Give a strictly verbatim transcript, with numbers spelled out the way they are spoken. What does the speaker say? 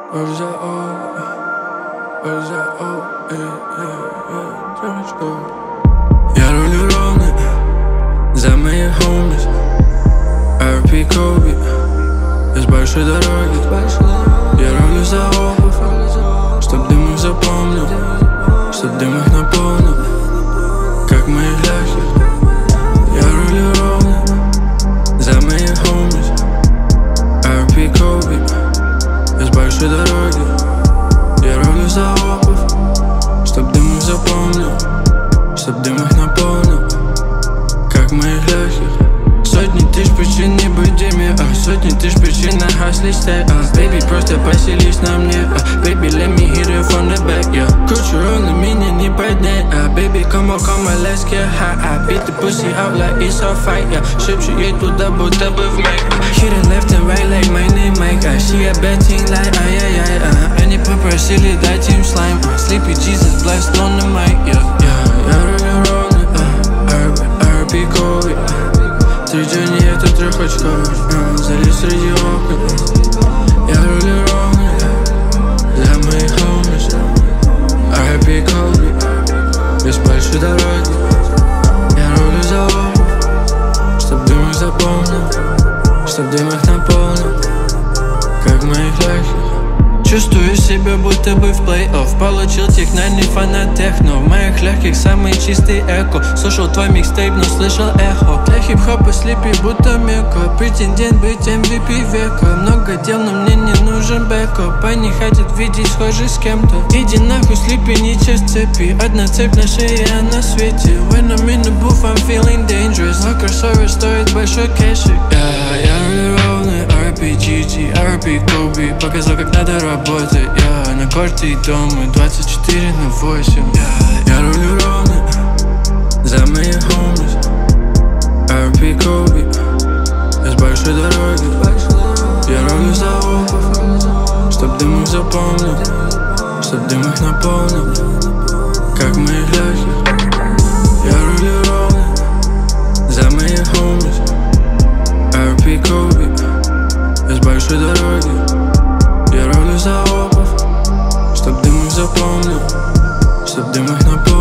Я рулю ровно за моих homies. ар пи Kobe из большой дороги. Я рулю за обувь, чтоб дым их запомнил, чтоб дым их наполнил, как моих легких. Я рулю ровно за моих homies. ар пи Kobe из большой дороги. Я рулю за обувь, чтоб дым их запомнил, чтоб дым их наполнил, как моих легких. Сотни тысяч причин не быть Диме, а сотни тысяч причин на хасле стей, а Baby, просто поселись на мне, а Baby, let me hit it from the back, yeah. Кручу ровно, меня не поднять, а Baby, come on, come on, let's get high. I beat the pussy out like it's a fight, yeah. Шепчу ей туда, будто бы в майк. Hit it left and right like my name Mike, а she a bad thing like ай-яй-яй, а они попросили дать им слайм, а Sleepy Jesus blessed on the mic, yeah, yeah. Я рулю ровно, ар пи Kobe. Среди нету трех очков, а, залез среди окон. Я рулю ровно за моих homies. ар пи Kobe без большой дороги. Я рулю за обувь, чтоб дым их запомнил, чтоб дым их наполнил, как моих легких. Чувствую себя, будто бы в плей-офф. Получил технальный фанат техно. В моих легких самый чистый эко. Слушал твой микстейп, но слышал эхо. Для хип-хопа слипи, будто меко. Претендент быть эм ви пи века. Много дел, но мне не нужен бэкоп. Они хотят видеть схожий с кем-то. Иди нахуй, слипи, не часть цепи. Одна цепь на шее, а на свете. When I'm in the booth, I'm feeling dangerous. Но кроссовер стоит большой кэшик. Yeah, я рулю ровный ар пи джи джи, ар пи Kobe. Показал, как надо работать. Я на корте и дома двадцать четыре на восемь. Я, я рулю ровно за моих homies. ар пи Kobe из большой дороги. Я рулю за обувь, чтоб дым их запомнил, чтоб дым их наполнил, как моих легких. Я рулю ровно за моих homies. ар пи Kobe из большой дороги. Я рулю за обувь, чтоб дым их запомнил, чтоб дым их наполнил.